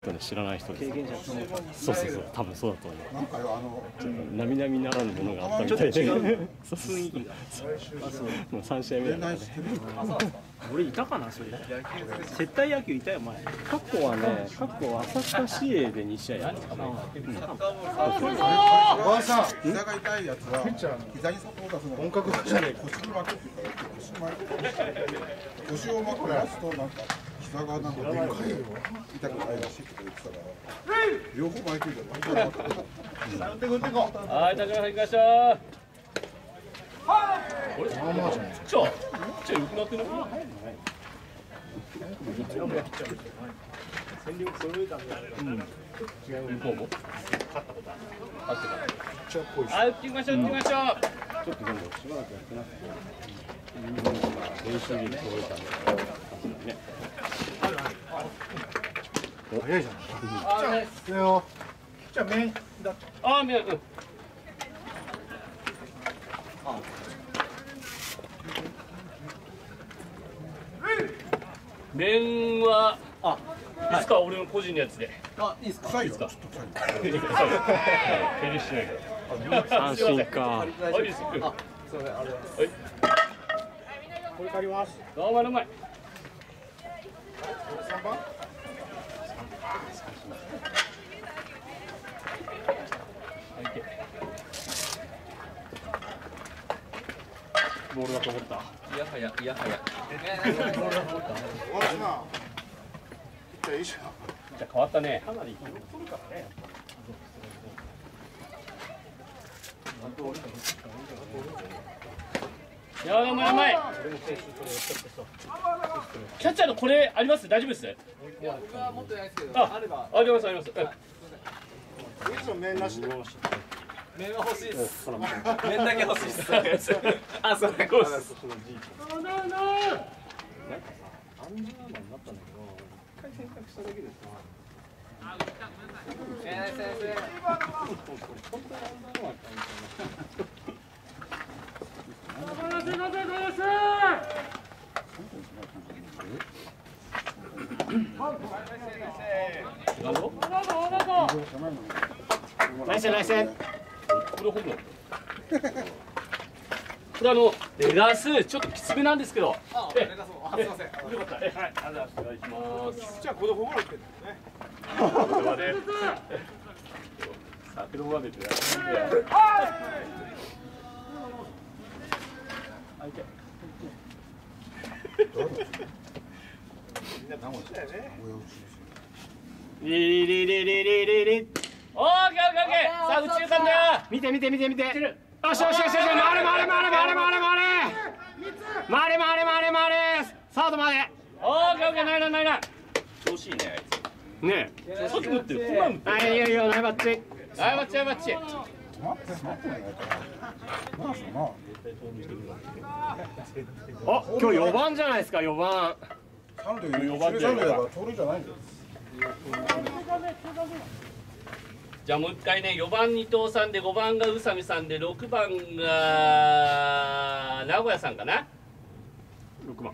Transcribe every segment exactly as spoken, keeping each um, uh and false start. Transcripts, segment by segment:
人ね知らない人です。 経験者と思う。 そうそうそう、多分そうだと思う。 なんかあの並々ならぬものがあったみたいで。雰囲気が。もう三試合目だからね。 俺いたかなそれ。接待野球いたよ前。 過去はね、過去は浅草市営でに試合あるかな。 おばさん、膝が痛いやつは膝にサポーターするの本格的じゃねえ。腰に巻くっていうから腰に巻く。腰を巻くやつとなんか膝がなんかでかいよ。痛くないらしいって言ってたから。両方巻いてるじゃん。 はい、高橋さん行きましょう。これ、まあまあじゃない。ちょ、ちょ良くなってる。戦力揃えたんだよ。うん。違う向こうも。勝ったことある。勝ってから。あ、打ってみましょう、打ってみましょう。ちょっとでもしばらくやってなくて。練習に揃えたんだね。 早いじゃん。 あれ。 じゃあ面だ。 あ、面。うん。面は、あ、いつか俺の個人のやつで。 あ、いいですか。 いいですか。 手入れしないから。安心か。はい、いいです。あ、すみません、ありがとうございます。はい。 これ借ります。 どうもうまい。 三番。 ボールだと思った。 いやはや、いやはや。 ボールだと思った。おいしな。じゃあいいじゃん。 じゃあ変わったね。かなり取るからね。いやーうまいうまい。キャッチャーのこれあります？大丈夫です？ 持ってないですけど。 あ、ありますあります。 面なしで。 麺は欲しいです。麺だけ欲しいです。あ、それこそ。 なんかさ、アンジャーマンになったんだけど、一回選択しただけでさ。 えー、先生。 本当にアンジャーマンだったみたいな。 すいません、ごめんなさい。 ナイスナイス。これホームラン。これあのレガスちょっときつめなんですけど。 あ、レガスも。あ、すいません。 よかった。はい、ありがとうございます。お願いします。 じゃあこれホームラン打ってんだよね。 これはね。先ほどまでってやつ。 みんな名古屋だよね。 リリリリリリリリ。オーケーオーケーオーケー。さあ宇宙間だよ。見て見て見て見て。よしよしよしよし。回れ回れ回れ回れ回れ回れ。回れ回れ回れ回れ。サードまで。オーケーオーケー。ないなないな。調子いいねあいつ。ねえ。さっき打ってる。こんなん打ってる。はいいいよいいよ。ナイバッチ。ナイバッチナイバッチ。 待って待ってないから。なあそうな。 あ、今日よばんじゃないですかよばん。 三塁四番で三塁だから盗塁じゃないんだよ。 じゃあもう一回ね、よばんに藤さんでごばんが宇佐美さんでろくばんが名古屋さんかな。ろくばん。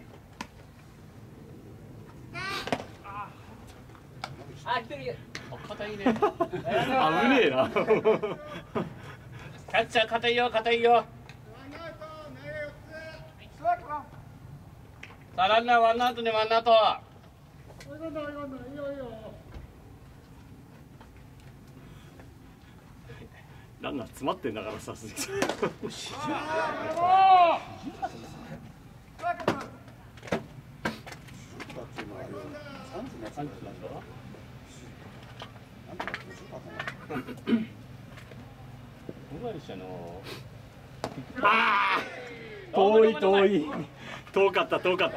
あ、一人。 あ、硬いね。危ねえな。キャッチャー硬いよ硬いよ。さあランナーワンアウトねワンアウト。ランナー詰まってんだからさ、鈴木さん。ああ、遠い遠い。遠かった遠かった。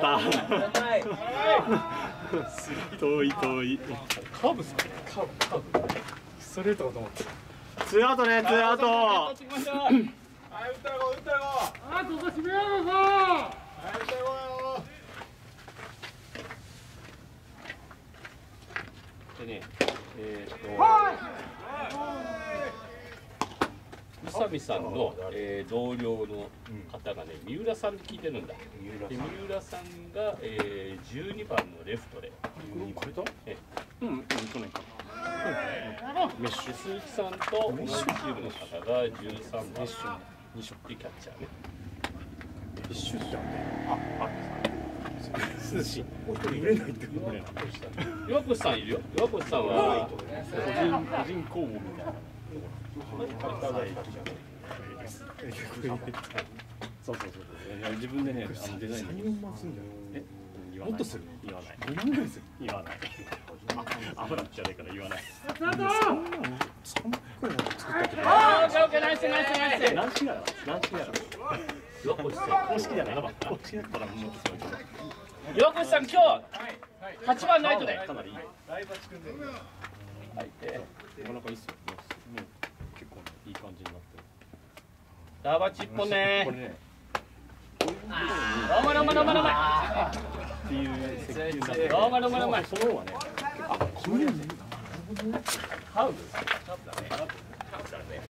遠い遠い。カーブすか？カーブカーブ。ストレートかと思った。ツーアウトね、ツーアウト。はい、打ったらご、打ったらご。 あ、ここ締めようぞ。 はい、打ったらごよ。 でね、えっと。宇佐美さんの、えー、同僚の方がね、三浦さんで聞いてるんだ。で三浦さんが、えー、じゅうにばんのレフトで。これと？え、うん、うん、去年か。 メッシュ鈴木さんと同じチームの方がじゅうさんばんに色キャッチャーね。メッシュってああ涼しい。もう一人売れないってことね。岩越さんいるよ。岩越さんは個人個人公募みたいな。そうそうそうそう。自分でね、あのデザイン。え、もっとする？言わない。ごまんぐらいする？言わない。あ、油じゃないから言わない。ああ、オッケーオッケー、ナイスナイスナイス。何しなら？何しなら？岩越さん公式じゃないの？公式だったらもっとすごいけど。岩越さん今日はちばんライトで。かなりいい。ライバチ君で。はい。なかなかいいっすよ。結構いい感じになってる。ライバチ一本ね。これね。ロマロマロマロマ。っていう設計になって。ロマロマロマ。その方はね。あ、これね。ハウル。